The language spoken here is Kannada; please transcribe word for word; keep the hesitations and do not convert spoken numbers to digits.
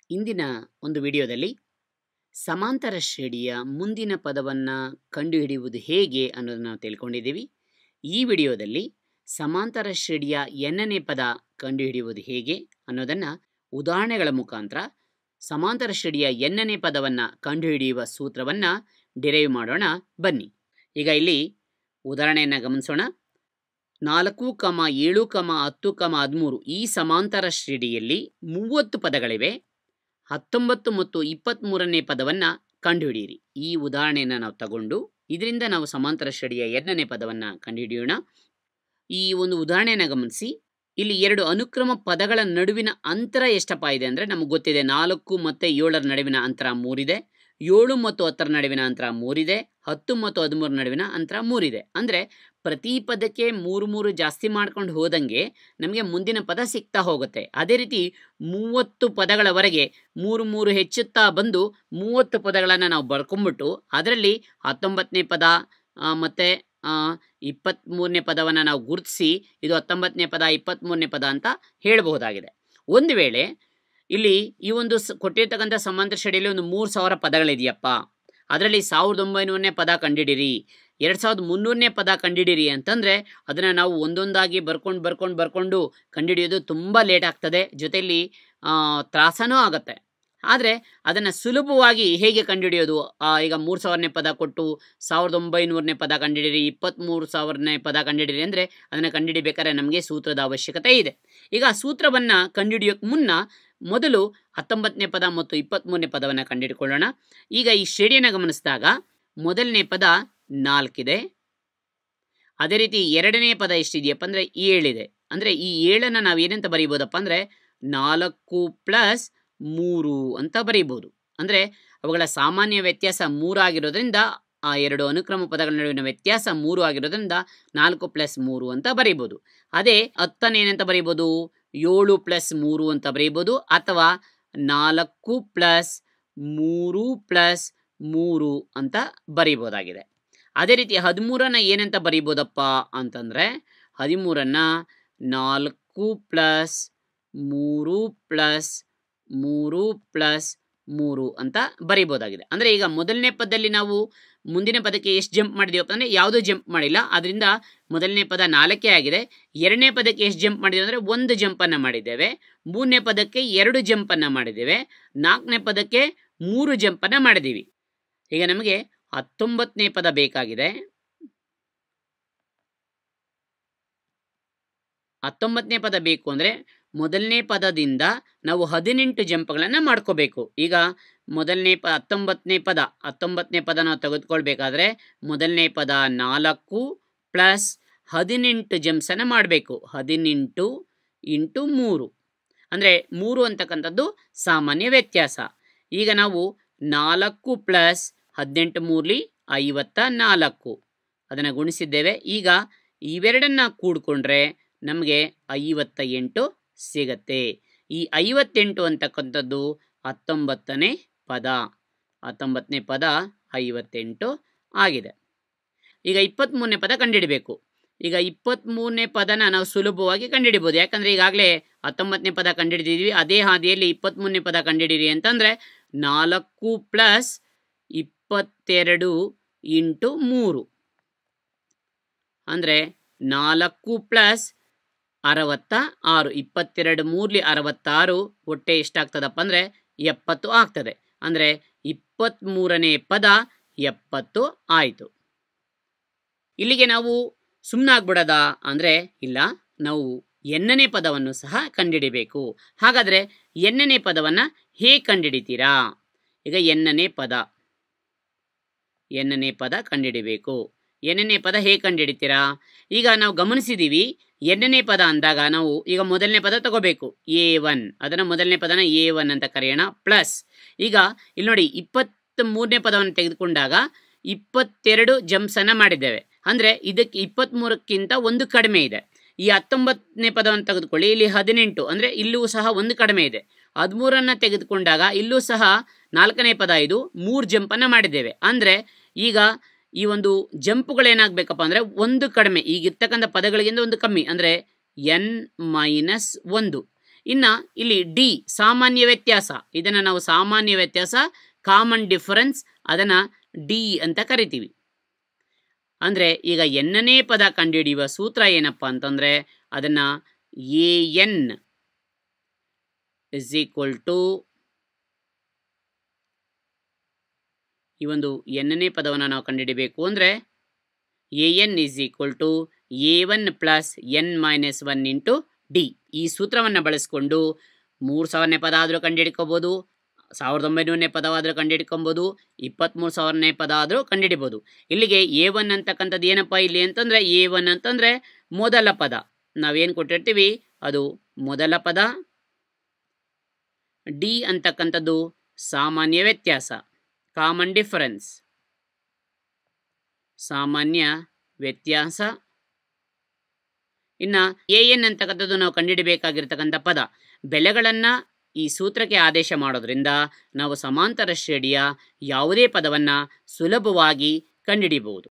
ಇಂದಿನ ಒಂದು ವಿಡಿಯೋದಲ್ಲಿ ಸಮಾಂತರ ಶ್ರೇಣಿಯ ಮುಂದಿನ ಪದವನ್ನು ಕಂಡುಹಿಡಿಯುವುದು ಹೇಗೆ ಅನ್ನೋದನ್ನು ನಾವು ತಿಳ್ಕೊಂಡಿದ್ದೀವಿ. ಈ ವಿಡಿಯೋದಲ್ಲಿ ಸಮಾಂತರ ಶ್ರೇಣಿಯ ಎನ್ನನೇ ಪದ ಕಂಡುಹಿಡಿಯುವುದು ಹೇಗೆ ಅನ್ನೋದನ್ನು ಉದಾಹರಣೆಗಳ ಮುಖಾಂತರ ಸಮಾಂತರ ಶ್ರೇಣಿಯ ಎನ್ನನೇ ಪದವನ್ನು ಕಂಡುಹಿಡಿಯುವ ಸೂತ್ರವನ್ನು ಡಿರೈವ್ ಮಾಡೋಣ. ಬನ್ನಿ, ಈಗ ಇಲ್ಲಿ ಉದಾಹರಣೆಯನ್ನು ಗಮನಿಸೋಣ. ನಾಲ್ಕು ಕಮ ಏಳು ಕಮ ಹತ್ತು ಕಮ ಹದಿಮೂರು ಈ ಸಮಾಂತರ ಶ್ರೇಣಿಯಲ್ಲಿ ಮೂವತ್ತು ಪದಗಳಿವೆ. ಹತ್ತೊಂಬತ್ತು ಮತ್ತು ಇಪ್ಪತ್ತ್ಮೂರನೇ ಪದವನ್ನು ಕಂಡುಹಿಡಿಯಿರಿ. ಈ ಉದಾಹರಣೆಯನ್ನು ನಾವು ತಗೊಂಡು ಇದರಿಂದ ನಾವು ಸಮಾಂತರ ಶ್ರೇಣಿಯ ಎರಡನೇ ಪದವನ್ನು ಕಂಡುಹಿಡಿಯೋಣ. ಈ ಒಂದು ಉದಾಹರಣೆಯನ್ನು ಗಮನಿಸಿ. ಇಲ್ಲಿ ಎರಡು ಅನುಕ್ರಮ ಪದಗಳ ನಡುವಿನ ಅಂತರ ಎಷ್ಟಪ್ಪ ಇದೆ ಅಂದರೆ ನಮಗೆ ಗೊತ್ತಿದೆ. ನಾಲ್ಕು ಮತ್ತು ಏಳರ ನಡುವಿನ ಅಂತರ ಮೂರಿದೆ. ಏಳು ಮತ್ತು ಹತ್ತರ ನಡುವಿನ ಅಂತರ ಮೂರಿದೆ. ಹತ್ತು ಮತ್ತು ಹದಿಮೂರರ ನಡುವಿನ ಅಂತರ ಮೂರಿದೆ. ಅಂದರೆ ಪ್ರತಿ ಪದಕ್ಕೆ ಮೂರು ಮೂರು ಜಾಸ್ತಿ ಮಾಡ್ಕೊಂಡು ಹೋದಂಗೆ ನಮಗೆ ಮುಂದಿನ ಪದ ಸಿಗ್ತಾ ಹೋಗುತ್ತೆ. ಅದೇ ರೀತಿ ಮೂವತ್ತು ಪದಗಳವರೆಗೆ ಮೂರು ಮೂರು ಹೆಚ್ಚುತ್ತಾ ಬಂದು ಮೂವತ್ತು ಪದಗಳನ್ನು ನಾವು ಬರ್ಕೊಂಬಿಟ್ಟು ಅದರಲ್ಲಿ ಹತ್ತೊಂಬತ್ತನೇ ಪದ ಮತ್ತು ಇಪ್ಪತ್ತ್ಮೂರನೇ ಪದವನ್ನು ನಾವು ಗುರುತಿಸಿ ಇದು ಹತ್ತೊಂಬತ್ತನೇ ಪದ ಇಪ್ಪತ್ತ್ಮೂರನೇ ಪದ ಅಂತ ಹೇಳಬಹುದಾಗಿದೆ. ಒಂದು ವೇಳೆ ಇಲ್ಲಿ ಈ ಒಂದು ಸ ಕೊಟ್ಟಿರ್ತಕ್ಕಂಥ ಸಮಾಂತರ ಶ್ರೇಣಿಯಲ್ಲಿ ಒಂದು ಮೂರು ಸಾವಿರ ಪದಗಳಿದೆಯಪ್ಪ, ಅದರಲ್ಲಿ ಸಾವಿರದ ಒಂಬೈನೂರನೇ ಪದ ಕಂಡಿಡಿರಿ, ಎರಡು ಸಾವಿರದ ಮುನ್ನೂರನೇ ಪದ ಕಂಡಿಡಿರಿ ಅಂತಂದರೆ ಅದನ್ನು ನಾವು ಒಂದೊಂದಾಗಿ ಬರ್ಕೊಂಡು ಬರ್ಕೊಂಡು ಬರ್ಕೊಂಡು ಕಂಡುಹಿಡಿಯೋದು ತುಂಬ ಲೇಟ್ ಆಗ್ತದೆ, ಜೊತೆಯಲ್ಲಿ ತ್ರಾಸನೂ ಆಗುತ್ತೆ. ಆದರೆ ಅದನ್ನು ಸುಲಭವಾಗಿ ಹೇಗೆ ಕಂಡುಹಿಡಿಯೋದು? ಈಗ ಮೂರು ಸಾವಿರನೇ ಪದ ಕೊಟ್ಟು ಸಾವಿರದ ಒಂಬೈನೂರನೇ ಪದ ಕಂಡುಹಿಡಿರಿ, ಇಪ್ಪತ್ತ್ಮೂರು ಸಾವಿರನೇ ಪದ ಕಂಡುಹಿಡಿರಿ ಅಂದರೆ ಅದನ್ನು ಕಂಡುಹಿಡಿಬೇಕಾದ್ರೆ ನಮಗೆ ಸೂತ್ರದ ಅವಶ್ಯಕತೆ ಇದೆ. ಈಗ ಆ ಸೂತ್ರವನ್ನು ಕಂಡುಹಿಡಿಯೋಕ್ಕೆ ಮುನ್ನ ಮೊದಲು ಹತ್ತೊಂಬತ್ತನೇ ಪದ ಮತ್ತು ಇಪ್ಪತ್ತ್ಮೂರನೇ ಪದವನ್ನು ಕಂಡುಹಿಡ್ಕೊಳ್ಳೋಣ. ಈಗ ಈ ಶ್ರೇಣಿಯನ್ನು ಗಮನಿಸಿದಾಗ ಮೊದಲನೇ ಪದ ನಾಲ್ಕಿದೆ. ಅದೇ ರೀತಿ ಎರಡನೇ ಪದ ಎಷ್ಟಿದೆಯಪ್ಪ ಅಂದರೆ ಏಳಿದೆ. ಅಂದರೆ ಈ ಏಳನ್ನು ನಾವು ಏನಂತ ಬರೀಬೋದಪ್ಪ ಅಂದರೆ ನಾಲ್ಕು ಪ್ಲಸ್ ಮೂರು ಅಂತ ಬರೀಬೋದು. ಅಂದರೆ ಅವುಗಳ ಸಾಮಾನ್ಯ ವ್ಯತ್ಯಾಸ ಮೂರು ಆಗಿರೋದ್ರಿಂದ ಆ ಎರಡು ಅನುಕ್ರಮ ಪದಗಳ ನಡುವಿನ ವ್ಯತ್ಯಾಸ ಮೂರು ಆಗಿರೋದ್ರಿಂದ ನಾಲ್ಕು ಪ್ಲಸ್ ಮೂರು ಅಂತ ಬರೀಬೋದು. ಅದೇ ಹತ್ತನ್ನು ಏನಂತ ಬರೀಬೋದು? ಏಳು ಪ್ಲಸ್ ಮೂರು ಅಂತ ಬರೀಬೋದು, ಅಥವಾ ನಾಲ್ಕು ಪ್ಲಸ್ ಮೂರು ಪ್ಲಸ್ ಮೂರು ಅಂತ ಬರೀಬೋದಾಗಿದೆ. ಅದೇ ರೀತಿ ಹದಿಮೂರನ್ನು ಏನಂತ ಬರೀಬೋದಪ್ಪ ಅಂತಂದರೆ ಹದಿಮೂರನ್ನು ನಾಲ್ಕು ಪ್ಲಸ್ ಮೂರು ಪ್ಲಸ್ ಮೂರು ಪ್ಲಸ್ ಮೂರು ಅಂತ ಬರೀಬೋದಾಗಿದೆ. ಅಂದರೆ ಈಗ ಮೊದಲನೇ ಪದದಲ್ಲಿ ನಾವು ಮುಂದಿನ ಪದಕ್ಕೆ ಎಷ್ಟು ಜಂಪ್ ಮಾಡಿದೀವಪ್ಪ ಅಂದರೆ ಯಾವುದೂ ಜಂಪ್ ಮಾಡಿಲ್ಲ, ಅದರಿಂದ ಮೊದಲನೇ ಪದ ನಾಲ್ಕೇ ಆಗಿದೆ. ಎರಡನೇ ಪದಕ್ಕೆ ಎಷ್ಟು ಜಂಪ್ ಮಾಡಿದ್ದೀವಿ ಅಂದರೆ ಒಂದು ಜಂಪನ್ನು ಮಾಡಿದ್ದೇವೆ. ಮೂರನೇ ಪದಕ್ಕೆ ಎರಡು ಜಂಪನ್ನು ಮಾಡಿದ್ದೇವೆ. ನಾಲ್ಕನೇ ಪದಕ್ಕೆ ಮೂರು ಜಂಪನ್ನು ಮಾಡಿದ್ದೀವಿ. ಈಗ ನಮಗೆ ಹತ್ತೊಂಬತ್ತನೇ ಪದ ಬೇಕಾಗಿದೆ. ಹತ್ತೊಂಬತ್ತನೇ ಪದ ಬೇಕು ಅಂದರೆ ಮೊದಲನೇ ಪದದಿಂದ ನಾವು ಹದಿನೆಂಟು ಜಂಪ್ಗಳನ್ನು ಮಾಡ್ಕೋಬೇಕು. ಈಗ ಮೊದಲನೇ ಪ ಹತ್ತೊಂಬತ್ತನೇ ಪದ ಹತ್ತೊಂಬತ್ತನೇ ಪದ ನಾವು ತೆಗೆದುಕೊಳ್ಬೇಕಾದ್ರೆ ಮೊದಲನೇ ಪದ ನಾಲ್ಕು ಪ್ಲಸ್ ಹದಿನೆಂಟು ಜಂಪ್ಸನ್ನು ಮಾಡಬೇಕು. ಹದಿನೆಂಟು ಇಂಟು ಮೂರು ಅಂದರೆ ಮೂರು ಅಂತಕ್ಕಂಥದ್ದು ಸಾಮಾನ್ಯ ವ್ಯತ್ಯಾಸ. ಈಗ ನಾವು ನಾಲ್ಕು ಪ್ಲಸ್ ಹದಿನೆಂಟು ಮೂರಲಿ ಐವತ್ತ ನಾಲ್ಕು ಅದನ್ನು ಗುಣಿಸಿದ್ದೇವೆ. ಈಗ ಇವೆರಡನ್ನು ಕೂಡಿಕೊಂಡ್ರೆ ನಮಗೆ ಐವತ್ತ ಎಂಟು ಸಿಗತ್ತೆ. ಈ ಐವತ್ತೆಂಟು ಅಂತಕ್ಕಂಥದ್ದು ಹತ್ತೊಂಬತ್ತನೇ ಪದ. ಹತ್ತೊಂಬತ್ತನೇ ಪದ ಐವತ್ತೆಂಟು ಆಗಿದೆ. ಈಗ ಇಪ್ಪತ್ತ್ಮೂರನೇ ಪದ ಕಂಡುಹಿಡಬೇಕು. ಈಗ ಇಪ್ಪತ್ತ್ಮೂರನೇ ಪದನ ನಾವು ಸುಲಭವಾಗಿ ಕಂಡುಹಿಡಿಬೋದು, ಯಾಕಂದರೆ ಈಗಾಗಲೇ ಹತ್ತೊಂಬತ್ತನೇ ಪದ ಕಂಡುಹಿಡಿದಿದ್ವಿ. ಅದೇ ಹಾದಿಯಲ್ಲಿ ಇಪ್ಪತ್ತ್ಮೂರನೇ ಪದ ಕಂಡುಹಿಡಿರಿ ಅಂತಂದರೆ ನಾಲ್ಕು ಪ್ಲಸ್ ಇಪ್ಪತ್ತೆರಡು ಇಂಟು ಮೂರು ಅಂದರೆ ನಾಲ್ಕು ಪ್ಲಸ್ ಅರವತ್ತ ಆರು. ಇಪ್ಪತ್ತೆರಡು ಮೂರಲಿ ಅರವತ್ತಾರು ಒಟ್ಟೆ ಎಷ್ಟಾಗ್ತದಪ್ಪ ಅಂದರೆ ಎಪ್ಪತ್ತು ಆಗ್ತದೆ. ಅಂದರೆ ಇಪ್ಪತ್ತ್ಮೂರನೇ ಪದ ಎಪ್ಪತ್ತು ಆಯಿತು. ಇಲ್ಲಿಗೆ ನಾವು ಸುಮ್ಮನಾಗ್ಬಿಡೋದ ಅಂದರೆ ಇಲ್ಲ, ನಾವು ಎನ್ನನೇ ಪದವನ್ನು ಸಹ ಕಂಡುಹಿಡಿಬೇಕು. ಹಾಗಾದರೆ ಎನ್ನನೇ ಪದವನ್ನು ಹೇಗೆ ಕಂಡುಹಿಡಿತೀರಾ? ಈಗ ಎನ್ನನೇ ಪದ ಎನ್ನನೇ ಪದ ಕಂಡುಹಿಡಿಬೇಕು. ಎನ್ನನೇ ಪದ ಹೇಗೆ ಕಂಡುಹಿಡಿತೀರಾ? ಈಗ ನಾವು ಗಮನಿಸಿದ್ದೀವಿ, ಎನ್ನನೇ ಪದ ಅಂದಾಗ ನಾವು ಈಗ ಮೊದಲನೇ ಪದ ತಗೋಬೇಕು ಎ ಒನ್, ಅದನ್ನು ಮೊದಲನೇ ಪದನ ಎ ಒನ್ ಅಂತ ಕರೆಯೋಣ. ಪ್ಲಸ್ ಈಗ ಇಲ್ಲಿ ನೋಡಿ ಇಪ್ಪತ್ತ್ ಮೂರನೇ ಪದವನ್ನು ತೆಗೆದುಕೊಂಡಾಗ ಇಪ್ಪತ್ತೆರಡು ಜಂಪ್ಸನ್ನು ಮಾಡಿದ್ದೇವೆ. ಅಂದರೆ ಇದಕ್ಕೆ ಇಪ್ಪತ್ತ್ಮೂರಕ್ಕಿಂತ ಒಂದು ಕಡಿಮೆ ಇದೆ. ಈ ಹತ್ತೊಂಬತ್ತನೇ ಪದವನ್ನು ತೆಗೆದುಕೊಳ್ಳಿ, ಇಲ್ಲಿ ಹದಿನೆಂಟು ಅಂದರೆ ಇಲ್ಲೂ ಸಹ ಒಂದು ಕಡಿಮೆ ಇದೆ. ಹದಿಮೂರನ್ನು ತೆಗೆದುಕೊಂಡಾಗ ಇಲ್ಲೂ ಸಹ ನಾಲ್ಕನೇ ಪದ ಇದು ಮೂರು ಜಂಪನ್ನು ಮಾಡಿದ್ದೇವೆ. ಅಂದರೆ ಈಗ ಈ ಒಂದು ಜಂಪುಗಳೇನಾಗಬೇಕಪ್ಪ ಅಂದರೆ ಒಂದು ಕಡಿಮೆ, ಈಗಿರ್ತಕ್ಕಂಥ ಪದಗಳಿಗಿಂತ ಒಂದು ಕಮ್ಮಿ, ಅಂದರೆ ಎನ್ ಮೈನಸ್ ಒಂದು. ಇನ್ನು ಇಲ್ಲಿ ಡಿ ಸಾಮಾನ್ಯ ವ್ಯತ್ಯಾಸ, ಇದನ್ನು ನಾವು ಸಾಮಾನ್ಯ ವ್ಯತ್ಯಾಸ ಕಾಮನ್ ಡಿಫರೆನ್ಸ್, ಅದನ್ನು ಡಿ ಅಂತ ಕರಿತೀವಿ. ಅಂದರೆ ಈಗ ಎನ್ನನೇ ಪದ ಕಂಡುಹಿಡಿಯುವ ಸೂತ್ರ ಏನಪ್ಪ ಅಂತಂದರೆ ಅದನ್ನು a n is equal to ಈ ಒಂದು ಎನ್ನನೇ ಪದವನ್ನು ನಾವು ಕಂಡುಹಿಡಿಬೇಕು ಅಂದರೆ a n is equal to a one plus n minus one into d. ಈ ಸೂತ್ರವನ್ನು ಬಳಸಿಕೊಂಡು ಮೂರು ಸಾವಿರನೇ ಪದ ಆದರೂ ಕಂಡುಹಿಡ್ಕೋಬೋದು, ಸಾವಿರದ ಒಂಬೈನೂರನೇ ಪದವಾದರೂ ಕಂಡುಹಿಡ್ಕೊಬೋದು, ಇಪ್ಪತ್ತ್ಮೂರು ಸಾವಿರನೇ ಪದ ಆದರೂ ಕಂಡುಹಿಡಿಬೋದು. ಇಲ್ಲಿಗೆ ಎ ಒನ್ ಅಂತಕ್ಕಂಥದ್ದು ಏನಪ್ಪ ಇಲ್ಲಿ ಅಂತಂದರೆ ಎ ಒನ್ ಅಂತಂದರೆ ಮೊದಲ ಪದ, ನಾವೇನು ಕೊಟ್ಟಿರ್ತೀವಿ ಅದು ಮೊದಲ ಪದ. ಡಿ ಅಂತಕ್ಕಂಥದ್ದು ಸಾಮಾನ್ಯ ವ್ಯತ್ಯಾಸ ಕಾಮನ್ ಡಿಫರೆನ್ಸ್, ಸಾಮಾನ್ಯ ವ್ಯತ್ಯಾಸ. ಇನ್ನು ಎ ಎನ್ ಅಂತಕ್ಕಂಥದ್ದು ನಾವು ಕಂಡುಹಿಡಬೇಕಾಗಿರ್ತಕ್ಕಂಥ ಪದ. ಬೆಲೆಗಳನ್ನು ಈ ಸೂತ್ರಕ್ಕೆ ಆದೇಶ ಮಾಡೋದ್ರಿಂದ ನಾವು ಸಮಾಂತರ ಶ್ರೇಣಿಯ ಯಾವುದೇ ಪದವನ್ನು ಸುಲಭವಾಗಿ ಕಂಡುಹಿಡಿಯಬಹುದು.